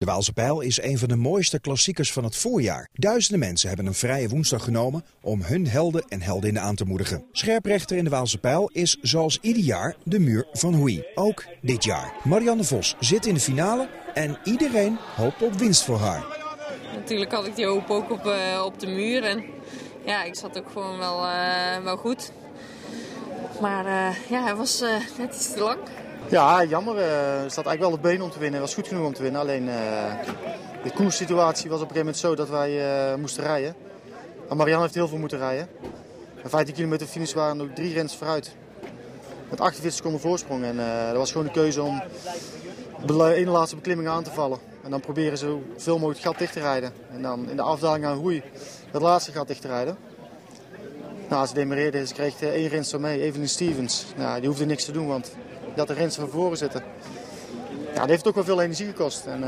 De Waalse Pijl is een van de mooiste klassiekers van het voorjaar. Duizenden mensen hebben een vrije woensdag genomen om hun helden en heldinnen aan te moedigen. Scherprechter in de Waalse Pijl is zoals ieder jaar de muur van Hoei. Ook dit jaar. Marianne Vos zit in de finale en iedereen hoopt op winst voor haar. Natuurlijk had ik die hoop ook op de muur en ja, ik zat ook gewoon wel goed. Maar hij was net iets te lang. Ja, jammer. Er staat eigenlijk wel op been om te winnen. Het was goed genoeg om te winnen. Alleen de koerssituatie was op een gegeven moment zo dat wij moesten rijden. En Marianne heeft heel veel moeten rijden. En 15 kilometer finish waren ook 3 rens vooruit. Met 48 seconden voorsprong. En dat was gewoon de keuze om de ene laatste beklimming aan te vallen. En dan proberen ze zoveel mogelijk het gat dicht te rijden. En dan in de afdaling naar Hoei het laatste gat dicht te rijden. Nou, ze demereerde, ze kreeg 1 renster mee, Evelyn Stevens. Nou, die hoefde niks te doen, want die had de renster van voren zitten. Ja, dat heeft ook wel veel energie gekost. En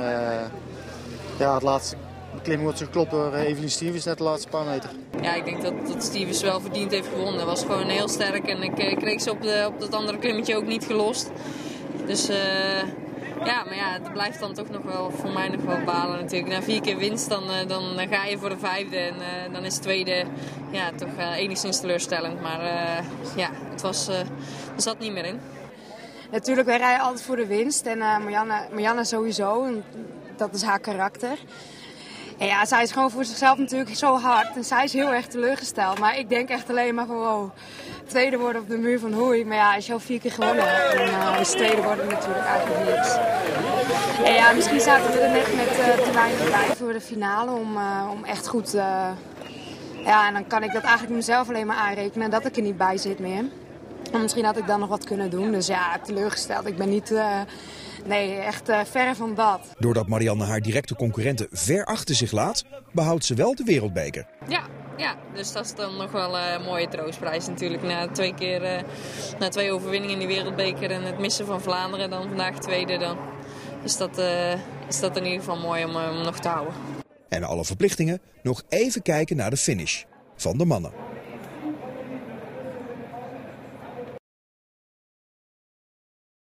het laatste beklimming wordt ze geklopt door Evelyn Stevens, net de laatste paar meter. Ja, ik denk dat Stevens wel verdiend heeft gewonnen. Dat was gewoon heel sterk en ik kreeg ze op dat andere klimmetje ook niet gelost. Dus maar het blijft dan toch nog wel voor mij nog wel balen natuurlijk. Na 4 keer winst dan ga je voor de 5e en dan is de tweede toch enigszins teleurstellend. Maar er zat niet meer in. Natuurlijk, wij rijden altijd voor de winst en Marianne sowieso, en dat is haar karakter. En ja, zij is gewoon voor zichzelf natuurlijk zo hard en zij is heel erg teleurgesteld. Maar ik denk echt alleen maar van wow, tweede worden op de muur van Hoei. Maar ja, als je al 4 keer gewonnen hebt, dan is tweede worden natuurlijk eigenlijk niks. En ja, misschien zaten we er net met te weinig bij voor de finale om echt goed... en dan kan ik dat eigenlijk mezelf alleen maar aanrekenen dat ik er niet bij zit meer. En misschien had ik dan nog wat kunnen doen. Dus ja, teleurgesteld. Ik ben niet... echt verre van dat. Doordat Marianne haar directe concurrenten ver achter zich laat, behoudt ze wel de wereldbeker. Ja, dus dat is dan nog wel een mooie troostprijs natuurlijk. Na 2 overwinningen in die wereldbeker en het missen van Vlaanderen, dan vandaag tweede, dan is dat in ieder geval mooi om nog te houden. En alle verplichtingen nog even kijken naar de finish van de mannen.